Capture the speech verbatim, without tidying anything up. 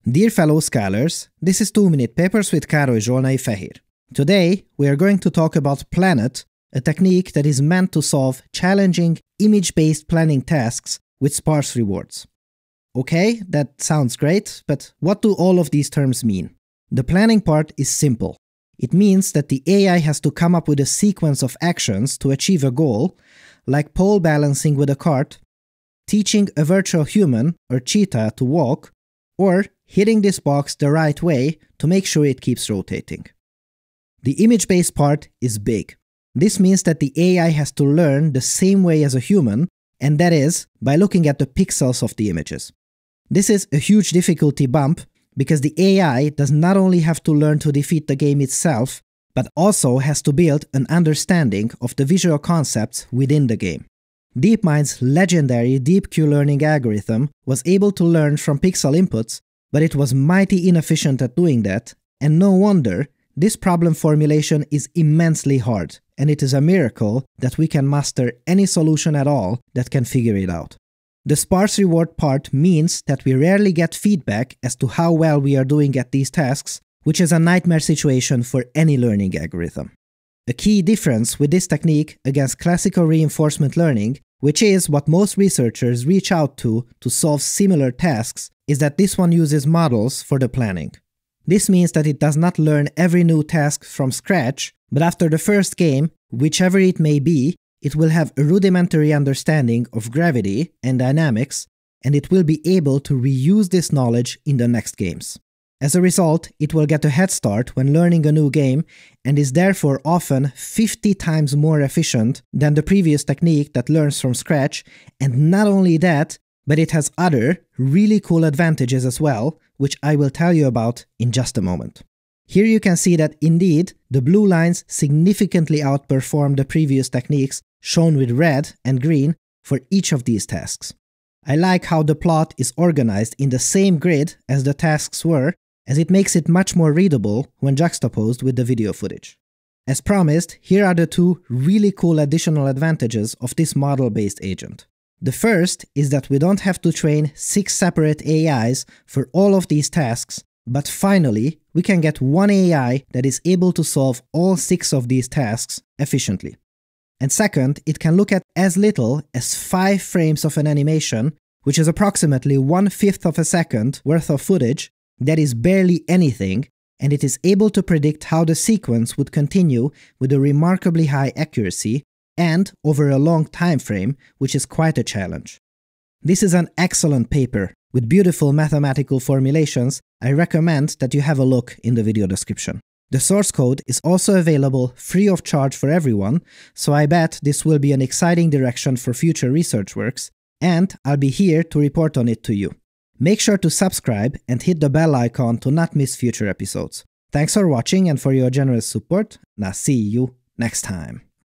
Dear fellow scholars, this is two minute Papers with Károly Zsolnai-Fehér. Today, we are going to talk about PlaNet, a technique that is meant to solve challenging image-based planning tasks with sparse rewards. Okay, that sounds great, but what do all of these terms mean? The planning part is simple. It means that the A I has to come up with a sequence of actions to achieve a goal, like pole balancing with a cart, teaching a virtual human or cheetah to walk, or hitting this box the right way to make sure it keeps rotating. The image-based part is big. This means that the A I has to learn the same way as a human, and that is by looking at the pixels of the images. This is a huge difficulty bump because the A I does not only have to learn to defeat the game itself, but also has to build an understanding of the visual concepts within the game. DeepMind's legendary Deep Q learning algorithm was able to learn from pixel inputs, but it was mighty inefficient at doing that, and no wonder. This problem formulation is immensely hard, and it is a miracle that we can master any solution at all that can figure it out. The sparse reward part means that we rarely get feedback as to how well we are doing at these tasks, which is a nightmare situation for any learning algorithm. A key difference with this technique against classical reinforcement learning, which is what most researchers reach out to to solve similar tasks, is that this one uses models for the planning. This means that it does not learn every new task from scratch, but after the first game, whichever it may be, it will have a rudimentary understanding of gravity and dynamics, and it will be able to reuse this knowledge in the next games. As a result, it will get a head start when learning a new game, and is therefore often fifty times more efficient than the previous technique that learns from scratch, and not only that, but it has other, really cool advantages as well, which I will tell you about in just a moment. Here you can see that indeed, the blue lines significantly outperform the previous techniques shown with red and green for each of these tasks. I like how the plot is organized in the same grid as the tasks were, as it makes it much more readable when juxtaposed with the video footage. As promised, here are the two really cool additional advantages of this model-based agent. The first is that we don't have to train six separate A Is for all of these tasks, but finally, we can get one A I that is able to solve all six of these tasks efficiently. And second, it can look at as little as five frames of an animation, which is approximately one-fifth of a second worth of footage. That is barely anything, and it is able to predict how the sequence would continue with a remarkably high accuracy, and over a long time frame, which is quite a challenge. This is an excellent paper with beautiful mathematical formulations. I recommend that you have a look in the video description. The source code is also available free of charge for everyone, so I bet this will be an exciting direction for future research works, and I'll be here to report on it to you. Make sure to subscribe and hit the bell icon to not miss future episodes. Thanks for watching and for your generous support, and I'll see you next time.